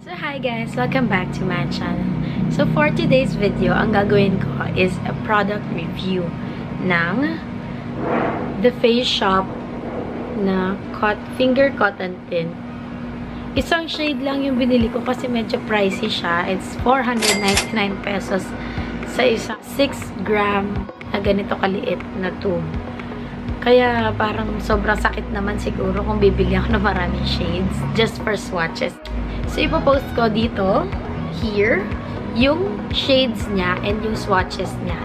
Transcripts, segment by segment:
So hi guys, welcome back to my channel. So for today's video, ang gagawin ko is a product review ng The Face Shop na finger cotton tint. Isang shade lang yung binili ko kasi medyo pricey siya. It's 499 pesos sa isang 6 gram na ganito kaliit na tube. Kaya parang sobrang sakit naman siguro kung bibili ako ng maraming shades just for swatches. So, ipopost ko dito, here, yung shades niya and yung swatches niya.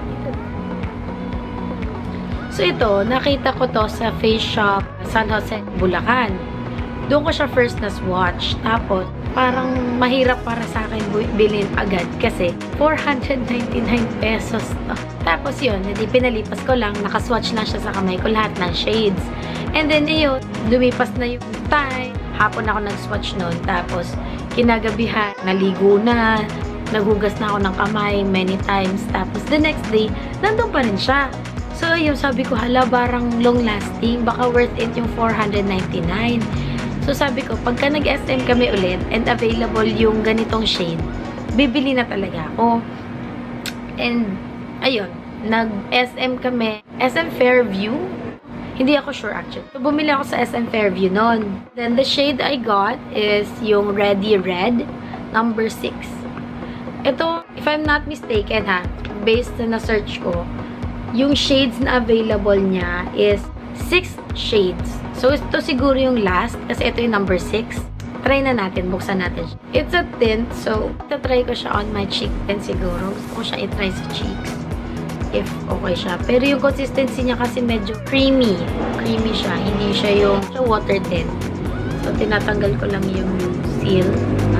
So, ito, nakita ko to sa Face Shop San Jose, Bulacan. Doon ko siya first na swatch. Tapos, parang mahirap para sa akin bilhin agad kasi 499 pesos to. Tapos yun, hindi pinalipas ko lang, nakaswatch na siya sa kamay ko lahat ng shades. And then, yun, lumipas na yung time. Hapon ako nag-swatch nun. Tapos, kinagabihan, naligo na, naghugas na ako ng kamay many times. Tapos, the next day, nandun pa rin siya. So, yung sabi ko, hala, parang long-lasting. Baka worth it yung 499. So, sabi ko, pagka nag-SM kami ulit and available yung ganitong shade, bibili na talaga ako. And, ayun, nag-SM kami. SM Fairview. Hindi ako sure actually. So, bumili ako sa SM Fairview noon. Then, the shade I got is yung Ready Red, number 6. Ito, if I'm not mistaken ha, based na search ko, yung shades na available niya is 6 shades. So, ito siguro yung last, kasi ito yung number 6. Try na natin, buksan natin. It's a tint, so, try ko siya on my cheek din siguro. Gusto ko siya i-try sa cheeks. If okay siya. Pero yung consistency niya kasi medyo creamy. Creamy siya. Hindi siya yung water tint. So, tinatanggal ko lang yung seal.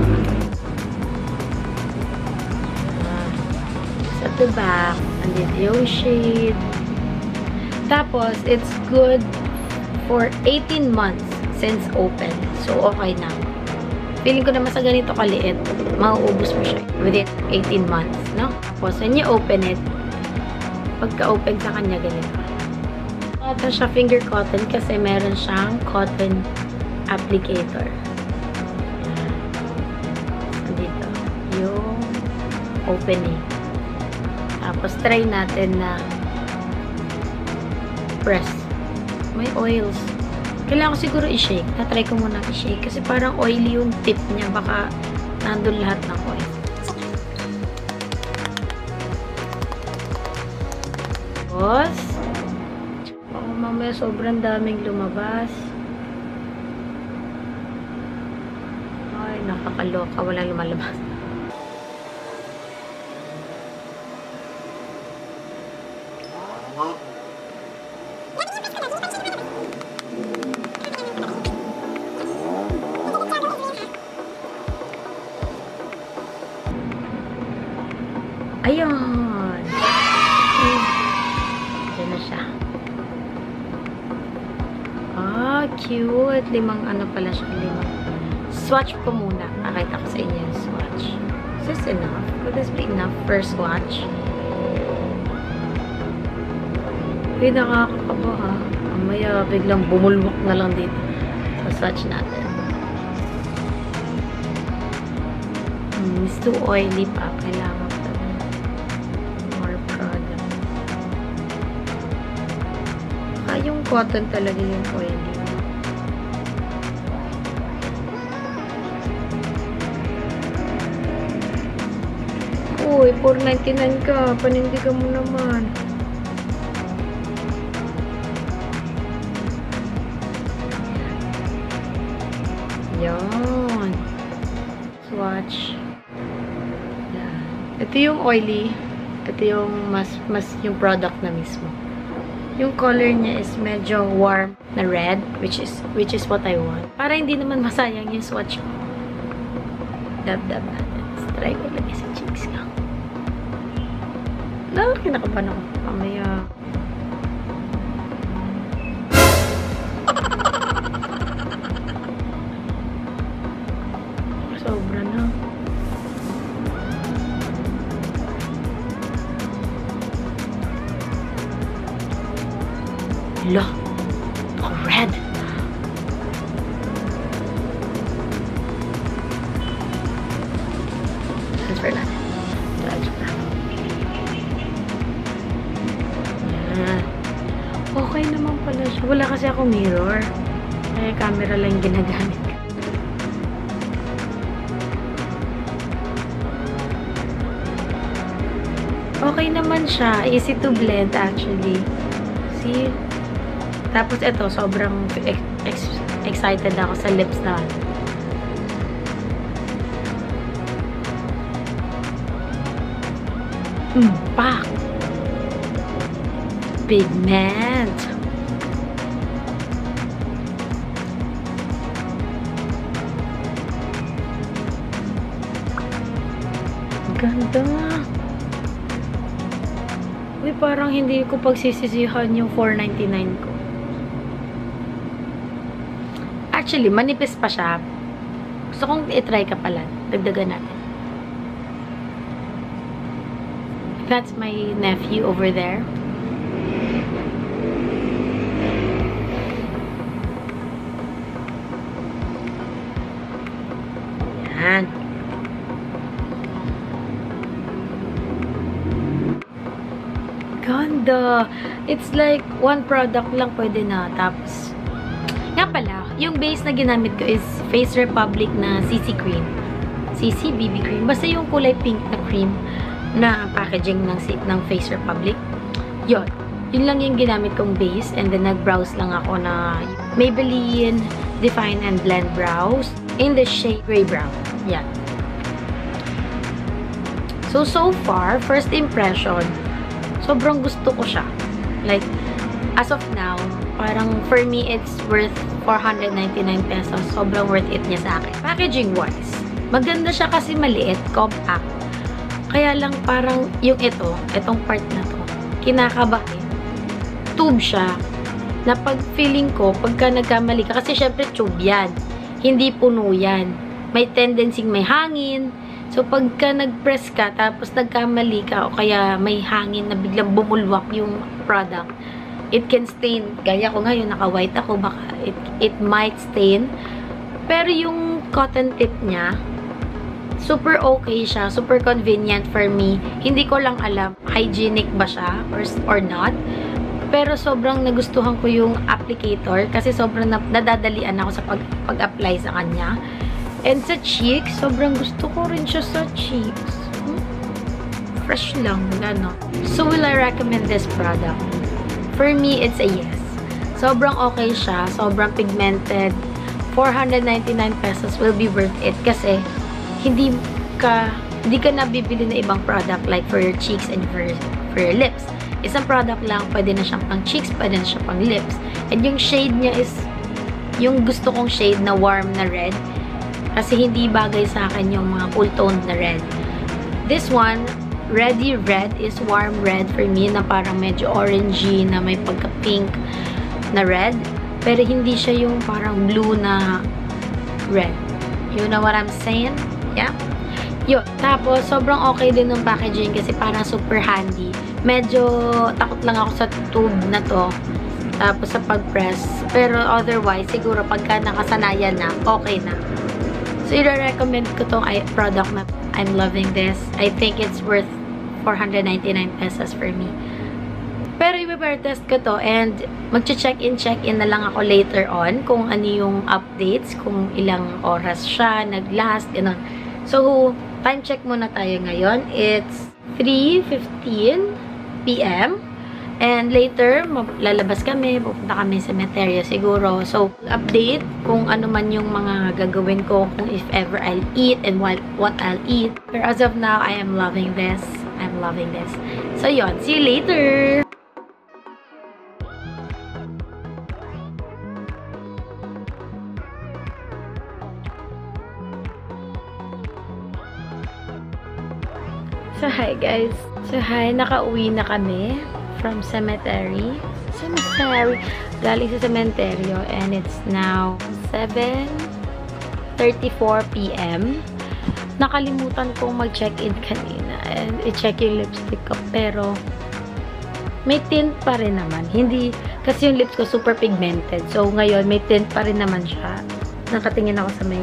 Sa the back, andito yung shade. Tapos, it's good for 18 months since open. So, okay na. Feeling ko naman sa ganito kaliit, mauubos mo siya within 18 months, no? Tapos, when you open it, pagka-open sa kanya, ganito. Ito siya finger cotton kasi meron siyang cotton applicator. Dito. Yung opening. Tapos, try natin na press. May oils. Kailangan ko siguro i-shake. Na-try ko muna i-shake kasi parang oily yung tip niya. Baka nandun lahat ng oil. Tapos, baka mamaya sobrang daming lumabas. Ay, nakakaloka. Walang lumalabas. Ayun. Diyan na siya. Ah, cute. 5 ano pala siya. 5. Swatch ko muna. Pakita ko sa inyo yung swatch. Is this enough? Could this be enough for swatch? Ay, nakakakaba ha. Mamaya biglang bumulwak na lang dito sa swatch natin. It's too oily pa. Kailangan pa more product. Yung cotton talaga yung oily. Uy, 499 ka. Panindigan mo naman. Yan. Swatch. Yan. Ito yung oily. Ito yung mas yung product na mismo. Yung color niya is medyo warm na red, which is what I want. Para hindi naman masayang yung swatch ko. Dab-dab natin. Let's try ko lagi sa cheeks ko. Kinakabahan ako. Mamaya. Sobra na. Hala. Red. ako mirror. Kaya camera lang yung ginagamit ko. Okay naman siya. Easy to blend actually. See? Tapos ito, sobrang excited ako sa lips na. Pak! Pigment! Ganda! Uy, parang hindi ko pagsisisihan yung $4.99 ko. Actually, manipis pa siya. Gusto kong i-try ka pala. Dagdagan natin. That's my nephew over there. Yan. Ganda! It's like one product lang pwede na. Tapos, nga pala, yung base na ginamit ko is Face Republic na CC cream. CC BB cream. Basta yung kulay pink na cream na packaging ng Face Republic. Yun. Yun lang yung ginamit kong base. And then, nag-browse lang ako na Maybelline Define and Blend Brows in the shade Gray Brown. Yan. So far, first impression, sobrang gusto ko siya. Like, as of now, parang for me, it's worth 499 pesos. Sobrang worth it niya sa akin. Packaging-wise, maganda siya kasi maliit, compact. Kaya lang parang yung itong part na to, kinakabahin. Tube siya. Na pag feeling ko, pagka nagkamali ka, kasi syempre tube yan. Hindi puno yan. May tendency may hangin. So, pagka nag-press ka, tapos nagkamali ka, o kaya may hangin na biglang bumulwak yung product, it can stain. Gaya ko ngayon, naka-white ako, baka it might stain. Pero yung cotton tip niya, super okay siya, super convenient for me. Hindi ko lang alam, hygienic ba siya or not. Pero sobrang nagustuhan ko yung applicator kasi sobrang nadadalian ako sa pag-apply sa kanya. And sa cheeks, sobrang gusto ko rin siya sa cheeks. Fresh lang, no? So, will I recommend this product? For me, it's a yes. Sobrang okay siya. Sobrang pigmented. 499 pesos will be worth it kasi hindi ka nabibili na ibang product like for your cheeks and for your lips. Isang product lang, pwede na siyang pang cheeks, pwede na siyang pang lips. And yung shade niya is yung gusto kong shade na warm na red. Kasi hindi bagay sa akin yung mga cool tone na red. This one, Ready Red is warm red for me na parang medyo orangey na may pagka-pink na red. Pero hindi siya yung parang blue na red. You know what I'm saying? Yeah? Yun. Tapos, sobrang okay din ng packaging kasi parang super handy. Medyo takot lang ako sa tube na to. Tapos sa pag-press. Pero otherwise, siguro pagka nakasanayan na, okay na. So, i-recommend ko tong product na I'm loving this. I think it's worth 499 pesos for me. Pero i-test ko to and mag-check-in na lang ako later on kung ano yung updates, kung ilang oras siya, nag-last, gano'n. So, time check muna tayo ngayon. It's 3:15 p.m. And later, lalabas kami, pupunta kami sa cemetery siguro. So, update kung ano man yung mga gagawin ko, kung if ever I'll eat and what I'll eat. But as of now, I am loving this. I'm loving this. So, yun. See you later! So, hi guys. So, hi. Nakauwi na kami from cemetery. Galing sa cementerio. And it's now 7:34 p.m. Nakalimutan kong mag-check-in kanina. And i-check yung lipstick ko. Pero, may tint pa rin naman. Hindi, kasi yung lips ko super pigmented. So, ngayon, may tint pa rin naman siya. Nakatingin ako sa may,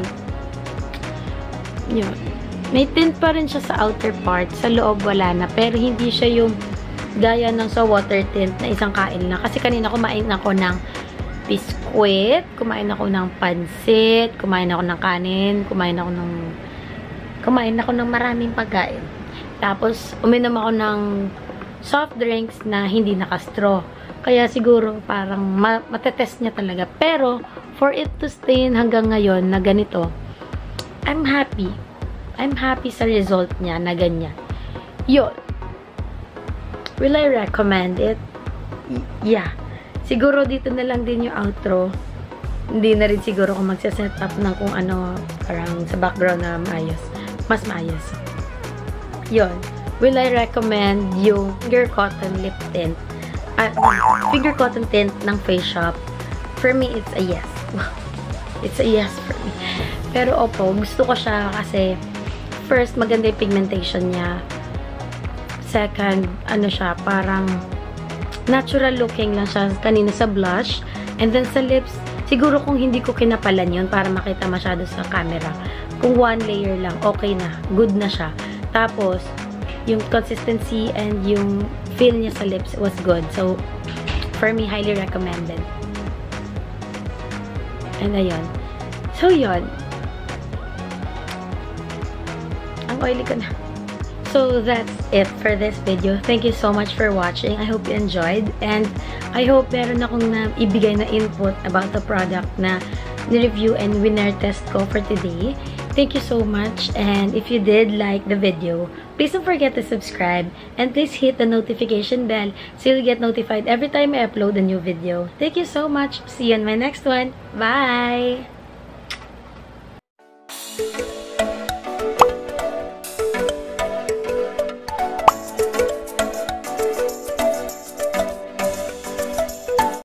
yun. May tint pa rin siya sa outer part. Sa loob, wala na. Pero, hindi siya yung gaya ng sa water tint na isang kain lang. Kasi kanina kumain ako ng biskwit, kumain ako ng pansit, kumain ako ng kanin, kumain ako ng maraming pagkain. Tapos, uminom ako ng soft drinks na hindi naka-straw. Kaya siguro parang matetest niya talaga. Pero, for it to stay hanggang ngayon na ganito, I'm happy. I'm happy sa result niya na ganyan. Yun. Will I recommend it? Yeah. Siguro dito na lang din yung outro. Hindi na rin siguro kung magsaset up ng kung ano, parang sa background na maayos. Mas maayos. Yun. Will I recommend yung finger cotton lip tint? Finger cotton tint ng Face Shop? For me, it's a yes. It's a yes for me. Pero opo, gusto ko siya kasi first, maganda yung pigmentation niya. Second, ano siya, parang natural looking lang siya kanina sa blush. And then sa lips, siguro kung hindi ko kinapalan yun para makita masyado sa camera. Kung one layer lang, okay na. Good na siya. Tapos, yung consistency and yung feel niya sa lips was good. So, for me, highly recommended. And ayun. So, yun. Ang oily ko na. So, that's it for this video. Thank you so much for watching. I hope you enjoyed. And I hope meron akong ibigay na input about the product na ni-review and winner test ko for today. Thank you so much. And if you did like the video, please don't forget to subscribe. And please hit the notification bell so you'll get notified every time I upload a new video. Thank you so much. See you in my next one. Bye!